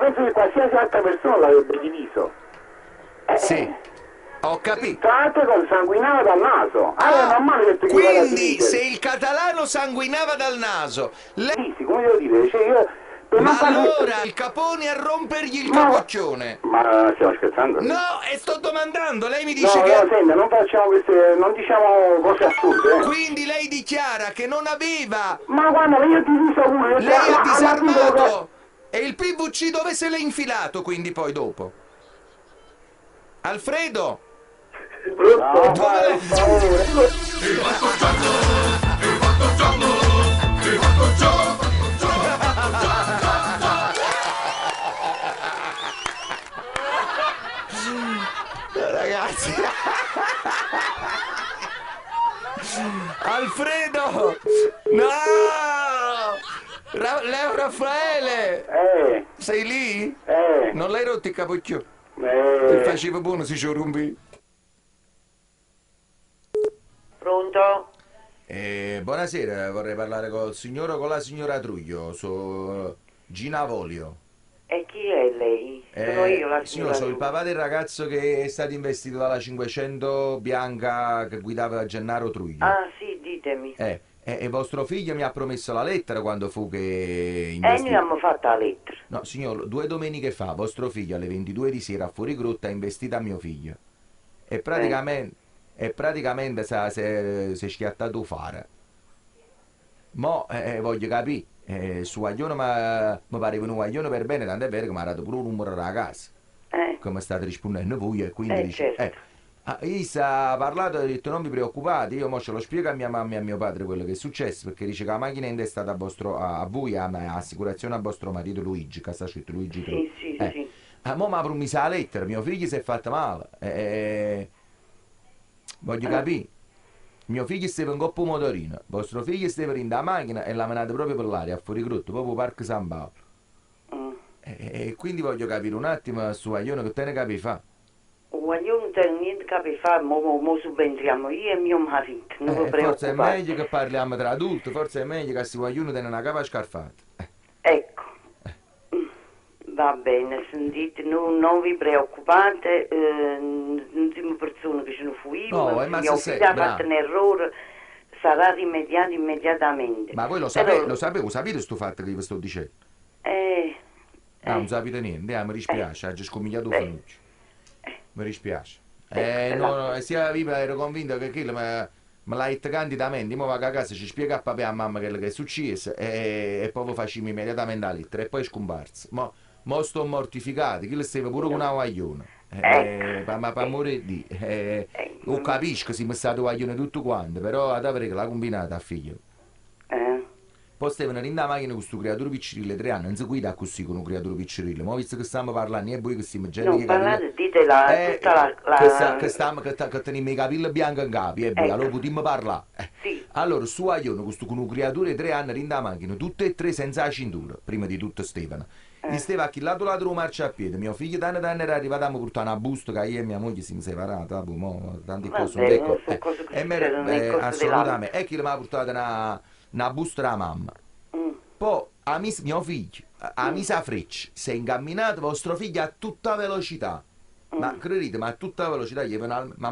penso che qualsiasi altra persona l'avrebbe diviso. Sì, ho capito. Tra l'altro consanguinava dal naso. Allora è normale che tu gli vada a Quindi dividere. se il catalano sanguinava dal naso, Sì, sì, come devo dire, cioè io... Per non ma farmi... allora il capone a rompergli il Ma- capoccione? Ma stiamo scherzando? No, e sto domandando, lei mi No, dice no, che... senta, non facciamo queste... non diciamo cose assurde, Quindi lei dichiara che non aveva... Ma guarda, io ti dico pure, Lei ha alla fine disarmato e il PVC dove se l'è infilato quindi poi dopo? Alfredo? No, Dove vai, l'è? per favore. Ragazzi, Alfredo, no, Leo Raffaele, sei lì? Non l'hai rotto il capocchio? Che faceva buono si ciorumbi. Pronto? Buonasera, vorrei parlare col signore o con la signora Truglio, su Gina Volio. E chi è lei? Sono io la Signor, sono il papà del ragazzo che è stato investito dalla 500 bianca che guidava Gennaro Truglio. Ah sì, ditemi. E vostro figlio mi ha promesso la lettera quando fu che E investito. noi abbiamo fatto la lettera. No, signor, 2 domeniche fa vostro figlio alle 22 di sera a fuori grotta ha investito a mio figlio. E praticamente si è schiattato fare. Mo voglio capire. Su guaglione mi pareva un guaglione per bene, tant'è vero che mi ha dato pure un numero della casa. Come state rispondendo voi e quindi dice... Certo. Isa ha parlato e ha detto non vi preoccupate, io mo ce lo spiego a mia mamma e a mio padre quello che è successo, perché dice che la macchina è intestata a voi, a assicurazione a vostro marito Luigi, che sta scritto Luigi tu. Sì. Mo mi ha promesso la lettera, mio figlio si è fatto male. Voglio capire. Mio figlio stava in coppa motorino, vostro figlio stava in da macchina e l'ha menato proprio per l'aria, a fuori grotto, proprio Parco San Paolo. E quindi voglio capire un attimo su Aglione che te ne capi fa. Io non tengo niente che fare, mo subentriamo io e mio marito, non vi Forse è preoccupate. meglio che parliamo tra adulti, forse è meglio che si guaglione tenga una capa scarfata. Ecco. Va bene, sentite, non vi preoccupate, non siamo persone che ce ne fuimo, No, ma mio se figlio ha bravo. fatto un errore, sarà rimediato immediatamente. Ma voi lo Però- sapete sto fatto che vi sto dicendo? Non sapete niente, mi dispiace, ha già scomigliato Fanucci. Mi dispiace. No, sia viva ero convinto che quello me l'ha detto candidamente, mo va a casa, ci spiega a papà e a mamma quello che è successo e poi vi facciamo immediatamente la lettera e poi è scomparso. Mo sto mortificato, quello stava pure con una guaglione. Ma per morire di... Io capisco se mi è stato guaglione tutto quanto, però ad avere che l'ha combinata a figlio. Poi stavano in da macchina con questo creatore piccirille 3 anni, non si guida così con un creatore piccirille, ma visto che stiamo parlando, e voi che siamo gente non che parlate, dite tutta che teniamo i capelli bianchi in capi, e voi allora potremmo parlare. Sì. Allora, su Aione, questo con un creatore 3 anni in da macchina, tutte e tre senza la cintura, prima di tutto Stefano. Gli stava a chi lato lato lo marcia a piede, mio figlio tanto era arrivato a mi portare una busta che io e mia moglie siamo separati, tante cose non non dico. so cose che succedono nel corso Assolutamente, e chi mi ha portato una busta alla mamma. Poi mio figlio, a misa freccia, si è incamminato vostro figlio a tutta velocità. Ma credete, ma a tutta velocità gli viene ma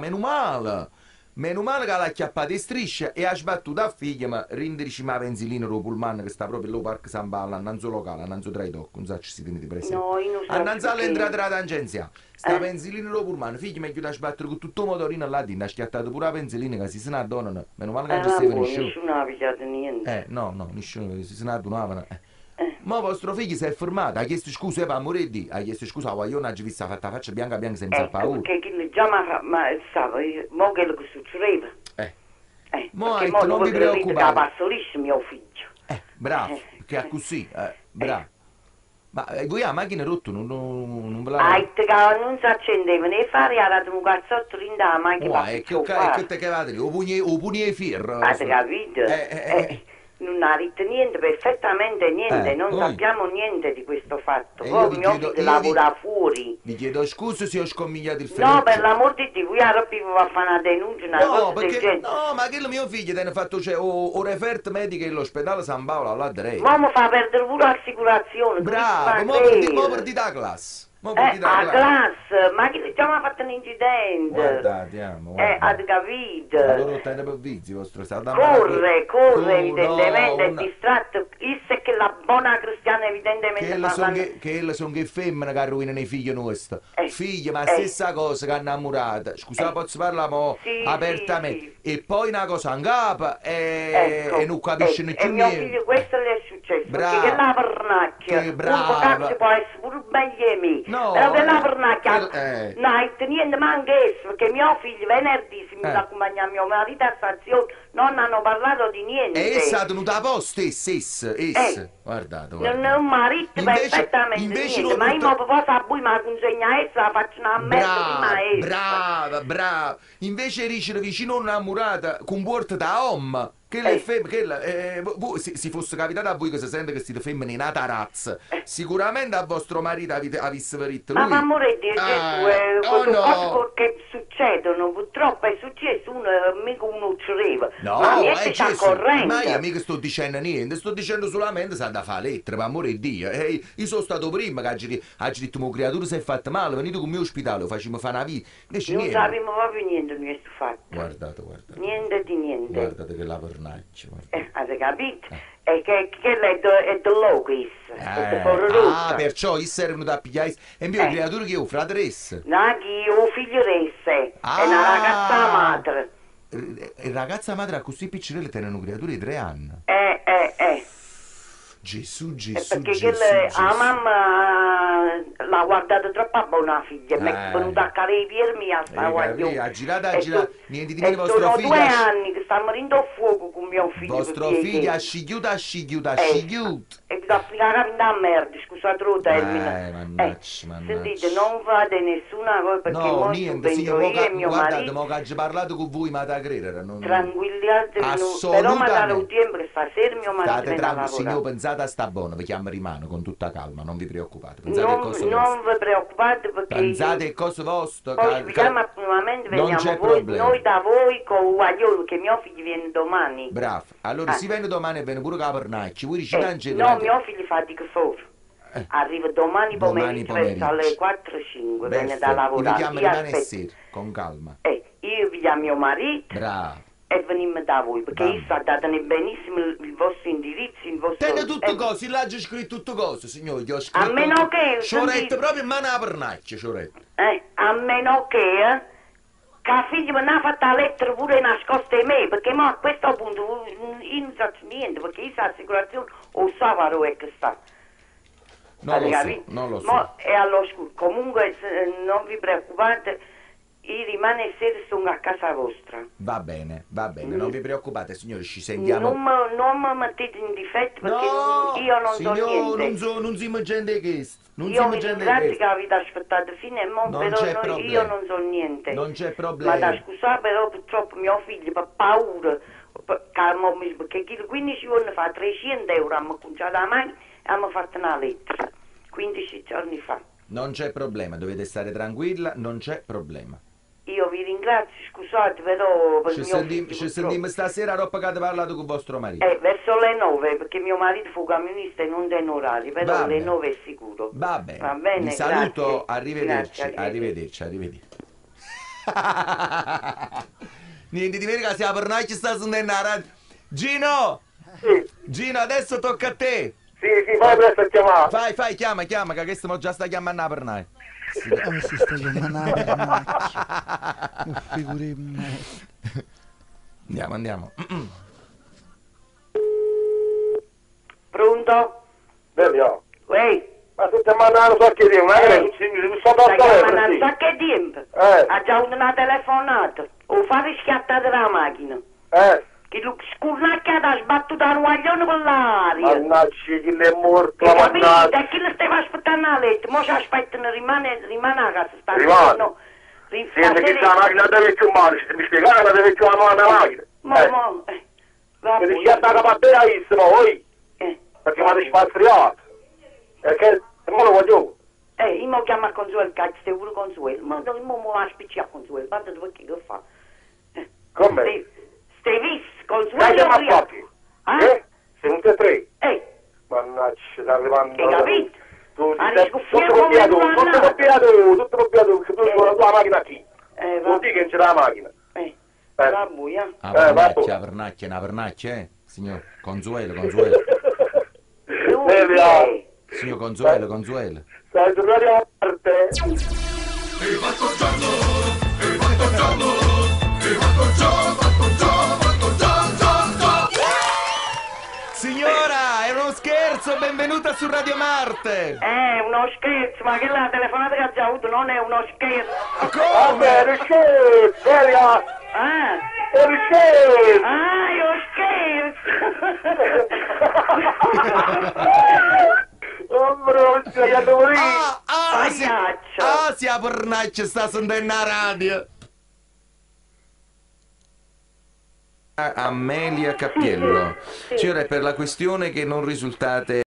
meno male che l'ha acchiappato in striscia e ha sbattuto a figlio, ma rindirici ma pensilino lo pullman che sta proprio lì Parco San Paolo, annanzo locale, annanzo tra i tocchi, non so se si tenete presente. No, io non so Annanzo perché- all'entrata della tangenziale. Sta pensilino lo pullman, figlio mi ha chiuso a sbattere con tutto il motorino là dentro, ha schiattato pure la pensilina che si se ne addonano, meno male che non ci stava nessuno. nessuno ha pigliato niente. No, nessuno si ne addonavano. Ma vostro figlio si è fermato, ha chiesto scusa per morire di, ha chiesto scusa a Guaglione, ha visto la faccia bianca bianca senza paura. Perché già ma stava, mo quello che succedeva. Mo perché ecco, non vi che la preoccupate. passa liscio mio figlio. Bravo, che è così, bravo. Ma voi la macchina rotta non ve la... Che non si accendevano e fare era dato un cazzotto in da macchina. E che te cavate lì, o pugni e ferro. Avete capito? Non ha detto niente, perfettamente niente, non sappiamo niente di questo fatto. Poi mio figlio lavora fuori. Mi chiedo scusa se ho scomigliato il No, freccio. per l'amor di Dio, io ero più va a fare una denuncia, una No, cosa del perché, genere. no, ma che mio figlio ti hanno fatto, cioè, o referto medico all'ospedale San Paolo, là direi. Ma mi fa perdere pure l'assicurazione. Bravo, mo perdi da classe. Mo perdi da a classe. classe, ma che già mi ha fatto un incidente. Guardate, amo, guarda. Ad capito. Allora te ne per vizi, vostro stato. Corre, evidentemente, è no, distratto. Isso è che la buona cristiana evidentemente che sono che femmine che rovinano i figli nostri. Figli, ma stessa cosa che hanno innamorata. Scusa, posso parlare mo sì, apertamente. Sì. E poi una cosa in capo e non capiscono più E mio niente. figlio questo le è successo, Bravo. perché che la pernacchia, Che un brava. pocazzo può essere pure meglio di me, No, però che la pernacchia, quel- no, niente manca esso, perché mio figlio venerdì si mi accompagna mio marito a stazione, non hanno parlato di niente. E essa ha tenuto a posto, essa. Guardate, Non marito perfettamente invece niente, ma io mi posso a voi ma consegna essa, faccio una merda prima essa. Brava. Invece dice vicino a un'innamorata con porta da home. Che le femmine, si fosse capitato a voi che si sente che siete femmine in una tarazza, sicuramente a vostro marito avesse verità lui. Ma amore di Gesù, cose che succedono, purtroppo è successo, mica uno uccideva. No, ma niente c'è corrente. Ma io mica sto dicendo niente, sto dicendo solamente se ha da fare lettere, per amore di Dio. Io sono stato prima che ha detto, mio creatura si è fatto male, venite con me all'ospedale, facciamo fare una vita. Invece non niente. sappiamo proprio niente di questo fatto. Guardate. Niente di niente. Guardate che la pernaccia. Avete capito? E che è dello questo. Perciò i servono da pigliare. E mio creatura che io, frateressa. No, che io figlio resse. È una ragazza madre. E ragazza madre a così piccinelle tengono una creatura di 3 anni. Gesù. Perché la mamma l'ha guardata troppo buona la figlia, mi è venuta a calare i piermi a sta guaglione. Ha girato, niente di meno vostro sono figlio. 2 anni che sta morendo a fuoco con mio figlio. Vostro figlio ha scigliuto. E vi sto spiegando da merda, scusate lo termine. Mannaggia. Sentite, non fate nessuna cosa perché no, mo niente, io e mio marito. Ma che ho parlato con voi, ma da credere. Tranquilliatevi, però mi date un tempo che stasera mio marito state viene a lavorare. Signor, pensate a sta buono, vi chiamo rimano con tutta calma, non vi preoccupate. Non vi preoccupate perché pensate a cose vostre. Poi vi chiamo appuntamento, veniamo noi da voi con un guagliolo che mio figlio viene domani. Bravo, allora si viene domani e viene pure Capernacci, voi dici no, mio figlio fa di che fuori. Arriva domani pomeriggio alle 4-5, viene da lavorare. Vi chiamo domani sera, con calma. Io vi chiamo mio marito. Bravo. E veniamo da voi, perché io sto datene benissimo il vostro indirizzo, il vostro... Tene tutte cose, là c'è scritto tutte cose, signore, gli ho scritto... A meno che... Ciorette, proprio in mano a pernaccia, ciorette. A meno che il figlio me ne ha fatta la lettera pure nascosta di me, perché a questo punto io non so niente, perché io so l'assicurazione o so dove è che sta. Non lo so. E all'oscuro, comunque non vi preoccupate, io rimane sera sono a casa vostra. Va bene, non vi preoccupate signore, ci sentiamo. Non mi mettete in difetto perché io non so niente. Non siamo gente che io mi ringrazio che avete aspettato fino a mo', però io non so niente. Non c'è problema. Ma da scusare però purtroppo mio figlio per paura, perché 15 giorni fa 300 euro hanno cominciato a mano e hanno fatto una lettera, 15 giorni fa. Non c'è problema, dovete stare tranquilla, non c'è problema. Io vi ringrazio, scusate però per ci sentiamo stasera dopo che avete parlato con vostro marito. Verso le 9, perché mio marito fu camionista e non den orari, però alle 9 è sicuro. Va bene. Va bene, vi saluto, arrivederci. Arrivederci. Niente di vero che sia per noi ci sta sentendo la radio. Gino! Sì. Gino, adesso tocca a te. Sì, fai presto a chiamare. Fai, chiama, che questo già sta chiamando per noi. Si sta chiamando per macchina. Figurino. Andiamo. Pronto? Bello. Ehi. Ma tu stai mandando so che tempo, stai chiamando so che tempo? Ha già una telefonata. O fate schiattare la macchina. Che lo scurnacchiato ha sbattuto a guaglione con l'aria. Mannaggia, che l'è morto, mannaggia. E chi le stava aspettando a letto? Mo ci aspettano, rimane a casa. Rimane? Senti che la macchina deve più male, se mi spiegare la deve più male la macchina. Va mi schiatta la batterissima, poi. Perché mi ha rispatriato. Perché, mo lo voglio. Io mi chiama Consuelo, che stai pure Consuelo. Ma non mi va a spicciare Consuelo, guarda perché che fa. Come? Stai visto, Consuelo? Dai, chiama a Fabio. Siamo tutti e tre. Mannaggia, sta arrivando. Hai capito? Tutto copiato, perché tu con la tua macchina qui. Vuol dire che non c'è la macchina. La buia. La pernacchia, signor Consuelo. Signor Consuelo. Stai tornando a parte. Signora, è uno scherzo, benvenuta su Radio Marte. Uno scherzo, ma che la telefonata che ha già avuto non è uno scherzo. Come? È uno scherzo, seria. È uno scherzo. Si a pernacchia sta sentendo la radio. Amelia Cappiello. Signora, è per la questione che non risultate